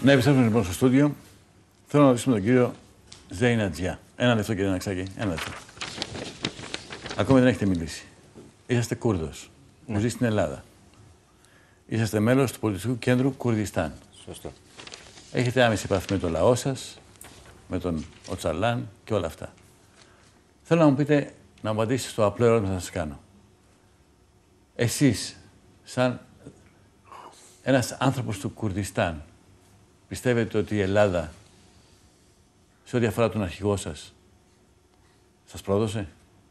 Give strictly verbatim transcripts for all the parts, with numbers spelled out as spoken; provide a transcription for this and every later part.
Να επιστρέψουμε λοιπόν στο στούντιο. Θέλω να ρωτήσουμε τον κύριο Ζέινατζιά. Ένα λεπτό, κύριε Ναξάκη. Ένα λεπτό. Ακόμη δεν έχετε μιλήσει. Είσαστε Κούρδος, ναι, που ζει στην Ελλάδα. Είσαστε μέλος του πολιτιστικού κέντρου Κουρδιστάν. Σωστό. Έχετε άμεση επαφή με το λαό σας, με τον Οτσαλάν και όλα αυτά. Θέλω να μου πείτε, να μου απαντήσετε στο απλό ερώτημα που θα σας κάνω. Εσείς, σαν ένας άνθρωπος του Κουρδιστάν, πιστεύετε ότι η Ελλάδα, σε ό,τι αφορά τον αρχηγό σας, σας πρόδωσε?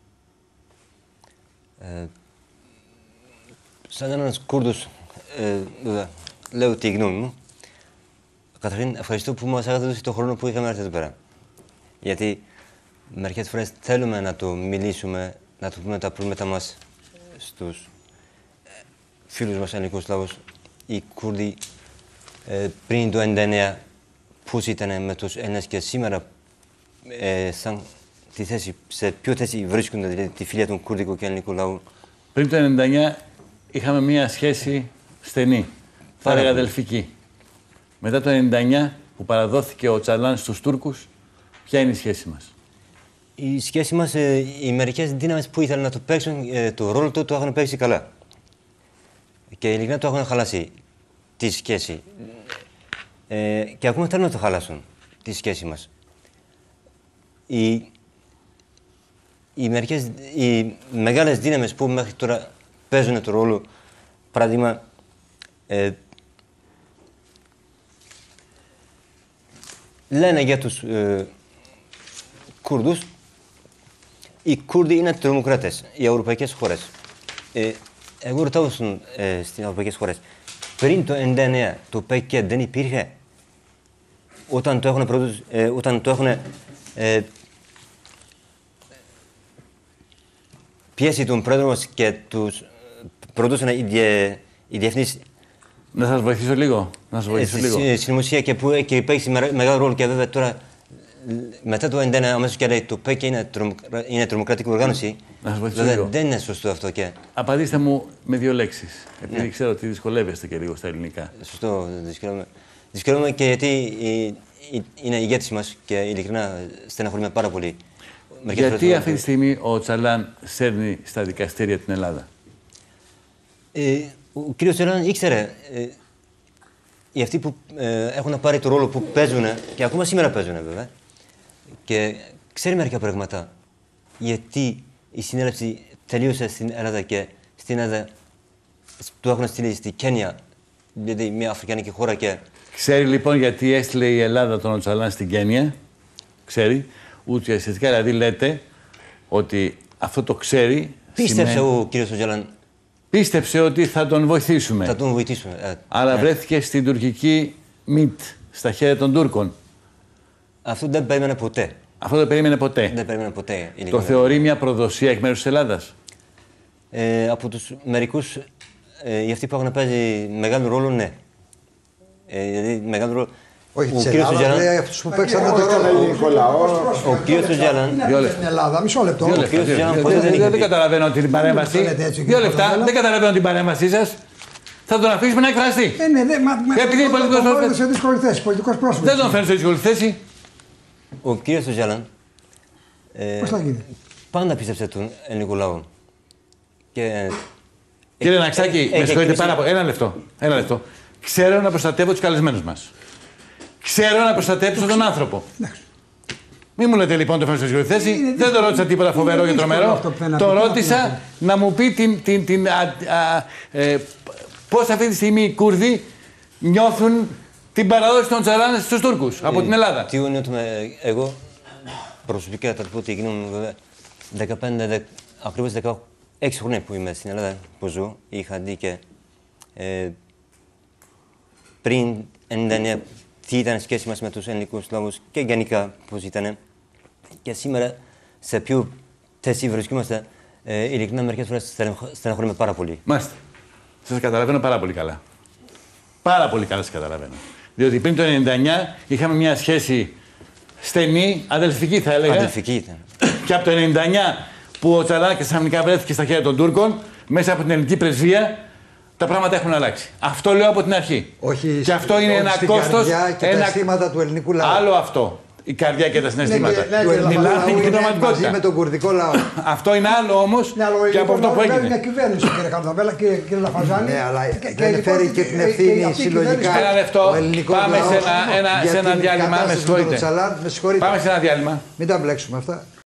Ε, σαν ένας Κούρδος, ε, βέβαια, λέω τη γνώμη μου. Καταρχήν, ευχαριστώ που μας έχετε δώσει τον χρόνο που είχαμε έρθει εδώ πέρα. Γιατί μερικές φορές θέλουμε να το μιλήσουμε, να το πούμε τα προβλήματα μας στους φίλους μας ελληνικούς λαούς. Οι Κούρδοι ε, πριν το ενενήντα εννέα πώς ήταν με τους Έλληνες και σήμερα ε, σαν τη θέση, σε ποιο θέση βρίσκονται, δηλαδή τη φιλία των κουρδικού και ελληνικού λαού. Πριν το ενενήντα εννέα είχαμε μία σχέση στενή, θα έλεγα αδελφική. Μετά το ενενήντα εννέα που παραδόθηκε ο Οτσαλάν στους Τούρκους, ποια είναι η σχέση μας? Η σχέση μας, ε, οι μερικές δύναμες που ήθελαν να το παίξουν, ε, το ρόλο του το έχουν παίξει καλά. Και ειλικρινά το έχουν χαλάσει τη σχέση. Ε, και ακόμα θέλουν να το χαλάσουν τη σχέση μας. Οι, οι, μερικές, οι μεγάλες δύναμες που μέχρι τώρα παίζουν το ρόλο, παράδειγμα, ε, λένε για τους ε, Κούρδους, οι Κούρδοι είναι τρομοκράτες, οι ευρωπαϊκές χώρες. Ε, εγώ ρωτάω ε, στις ευρωπαϊκές χώρες, πριν το ενενήντα εννέα το ΠΚΚ δεν υπήρχε? Όταν το έχουν, προδούς, ε, όταν το έχουν ε, πιέσει τον πρόεδρο μας και τους προδούσαν οι, διε, οι διεθνείς. Να σας βοηθήσω λίγο. Να σας βοηθήσω ε, λίγο. Συνωμοσία και που έχει παίξει μεγάλο ρόλο και βέβαια τώρα μετά το ενενήντα εννέα αμέσως και λέει το ΠΚΚ είναι, τρομο, είναι τρομοκρατική οργάνωση. Να σας βοηθήσω βέβαια λίγο. δεν είναι σωστό αυτό και. Απαντήστε μου με δύο λέξεις. Επειδή ναι. ξέρω ότι δυσκολεύεστε και λίγο στα ελληνικά. Σωστό, δυσκολεύομαι. Δυσκολεύομαι και γιατί η, η, είναι ηγέτης μας και ειλικρινά στεναχωρούμε πάρα πολύ. Μερικές γιατί φορές, αυτή τη στιγμή ο Οτσαλάν σέρνει στα δικαστήρια την Ελλάδα? Ε, ο κύριος Οτσαλάν ήξερε. Ε, οι αυτοί που ε, έχουν πάρει το ρόλο που παίζουν και ακόμα σήμερα παίζουν βέβαια. Και ξέρει μερικά πράγματα. Γιατί η συνέλευση τελείωσε στην Ελλάδα και στην Ελλάδα το έχουν στείλει στη Κένια, δηλαδή μια αφρικανική χώρα και. Ξέρει λοιπόν γιατί έστειλε η Ελλάδα τον Οτσαλάν στην Κένια. Ξέρει. Ουσιαστικά δηλαδή λέτε ότι αυτό το ξέρει. Πίστεψε σημαίνει... ο κύριος Οτσαλάν. Πίστεψε ότι θα τον βοηθήσουμε. Θα τον βοηθήσουμε. Ε, αλλά ε. βρέθηκε στην τουρκική ΜΙΤ, στα χέρια των Τούρκων. Αυτό δεν περίμενε ποτέ. Αυτό δεν περίμενε ποτέ. Δεν περίμενε ποτέ. Το θεωρεί μια προδοσία εκ μέρους της Ελλάδας? Ε, από τους μερικούς, ε, οι αυτοί που έχουν παίζει μεγάλο ρόλο, ναι. Ε, δηλαδή, μεγάλο ρόλο. Όχι, της Ελλάδας, λέει αυτούς που παίξανε το ρόλο. Ο κύριος Οτσαλάν. Στην Ελλάδα, μισό λεπτό. Δεν καταλαβαίνω την παρέμβαση. Δύο λεπτά, δεν καταλαβαίνω την παρέμβασή σας. Θα τον αφήσουμε να εκφραστεί. Ε, ναι, μα επειδή είναι πολιτικός πρόσωπος. σε δύσκολη θέση, πολιτικός πρόσωπος. Δεν τον φέρνει σε δύσκολη θέση. Ο κύριος Οτσαλάν. Πώς θα γίνει? Πάντα πίστεψε τον ελληνικό λαό. Κύριε Ναξάκη, με συγχωρείτε πάρα πολύ. Ένα λεπτό. Ένα λεπτό. Ξέρω να προστατεύω τους καλεσμένους μας. Ξέρω να προστατεύσω τον άνθρωπο. Μην μου λέτε λοιπόν το φέρνω σε δύσκολη θέση. Δεν το ρώτησα τίποτα φοβερό και τρομερό. Το ρώτησα να μου πει την, την, την, α, α, ε, πώς αυτή τη στιγμή οι Κούρδοι νιώθουν την παραδόση των Οτσαλάν στους Τούρκους ε, από την Ελλάδα. Τι νιώθουμε εγώ προσωπικά, θα πω τη γνώμη μου βέβαια. δεκαπέντε, ακριβώς δεκαέξι χρόνια που είμαι στην Ελλάδα που ζω, είχα δει και ε, πριν ενενήντα εννέα τι ήταν η σχέση μας με τους ελληνικούς λαούς και γενικά πώς ήταν. Και σήμερα σε ποιο θέση βρισκόμαστε, ε, ειλικρινά μερικές φορές στεναχωρούμε πάρα πολύ. Μάλιστα. Σας καταλαβαίνω πάρα πολύ καλά. Πάρα πολύ καλά σας καταλαβαίνω. Διότι πριν το ενενήντα εννέα είχαμε μια σχέση στενή, αδελφική θα έλεγα. Αδελφική ήταν. Και από το ενενήντα εννέα που ο Οτσαλάν και ξαφνικά βρέθηκε στα χέρια των Τούρκων, μέσα από την ελληνική πρεσβεία, Τα πράγματα έχουν αλλάξει. Αυτό λέω από την αρχή. Όχι, και αυτό είναι ένα κόστος. Και ένα... τα αισθήματα του ελληνικού λαού. Άλλο αυτό. Η καρδιά και τα συναισθήματα. Μιλάνε για την πραγματικότητα. Μαζί με τον κουρδικό λαό. Αυτό είναι άλλο όμως και από αυτό που έγινε. Μια κυβέρνηση, κύριε Καρδαβέλα και κύριε Λαφαζάνη. Ναι, αλλά δεν φέρει και την ευθύνη συλλογικά. Ένα λεπτό. Πάμε σε ένα διάλειμμα. Με συγχωρείτε. Πάμε σε ένα διάλειμμα. Μην τα μπλέξουμε αυτά.